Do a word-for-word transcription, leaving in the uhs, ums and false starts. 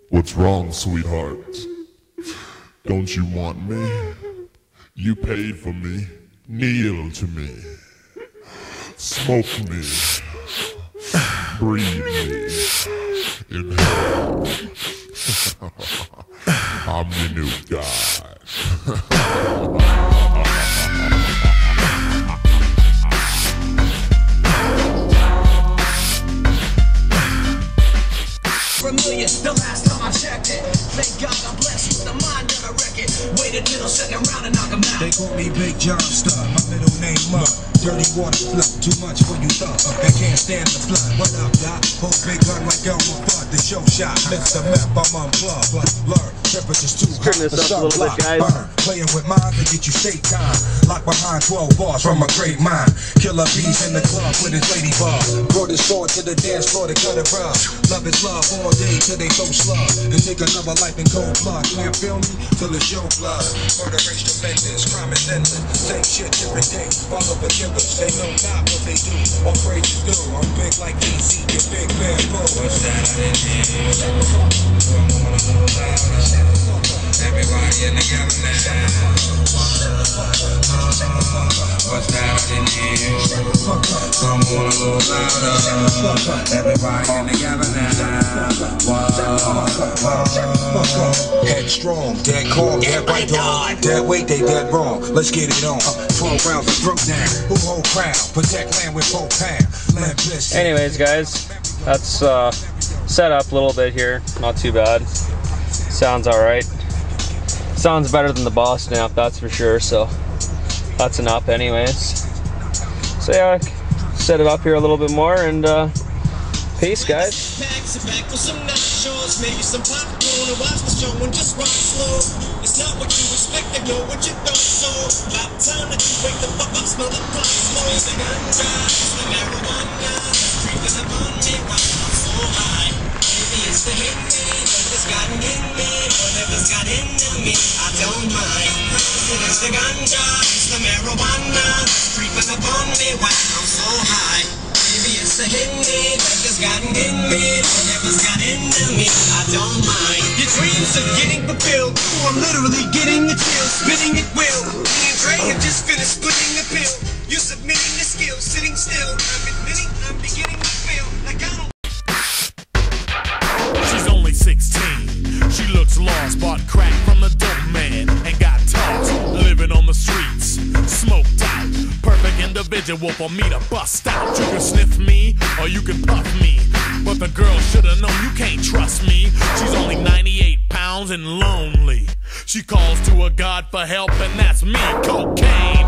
What's wrong, sweetheart? Don't you want me? You paid for me. Kneel to me. Smoke me. Breathe me. Inhale. I'm your new guy. Familiar, the last time I checked it. Thank God I'm blessed with the mind that I wreck it. Waited till the second round and knock him out. They call me Big John Star, my middle name Muck. Dirty water flip, too much for you thought. They can't stand the flood. What up, Doc? Hold big gun like Elmer Fudd. The show shot, mix the map, I'm unplugged. But blur, temperature's too hot. Turn this up a little bit, guys. Burn. Playing with mine to get you state time. Locked behind twelve bars from a great mind. Killer bees in the club with his lady bar. Brought his sword to the dance floor to cut it rough. Love is love all day till they throw slug. And take another life in cold blood. Can't feel me till the show blood. Murder race defendants, crime is endless. Same shit, different day. Follow the killers, they know not what they do. All praises do. I'm big like D C, your big bad bull. What's that I didn't hear? Everybody in the together now. What's that I didn't hear? Come on a little louder. Everybody in together now. Headstrong, dead calm, dead right on. Dead weight, they dead wrong. Let's get it on. twelve rounds of broke down. Who hold crown? Protect land with both pounds. Anyways, guys, that's uh, set up a little bit here. Not too bad. Sounds alright. Sounds better than the Boston amp, that's for sure. So that's an up, anyways. So yeah, set it up here a little bit more, and uh, peace, guys. Maybe some popcorn and watch the show and just run slow. It's not what you expect, they know what you don't. So about time that you wake the fuck up, smell the pot smoke. It's the ganja, it's the marijuana, creeping up on me while I'm so high. Maybe it's the hit me, whatever's gotten in me, whatever's got into me, I don't mind. It's the ganja, it's the marijuana, creeping up on me while I'm so high. Maybe it's the hit me, whatever's gotten in me, whatever's got into me, I don't mind. Your dreams are getting fulfilled, or I'm literally getting the chill, spitting at will. Me and Dre have just finished splitting the pill. You're submitting the skill, sitting still. I'm admitting I'm beginning to feel like I don't. She's only sixteen. She looks lost, bought crack from the dope man, and got tossed. Living on the streets, smoked out. Perfect individual for me to bust out. You can sniff me, or you can puff me, but the girl should've known you can't trust me. She's only ninety-eight pounds and lonely. She calls to a god for help, and that's me, cocaine.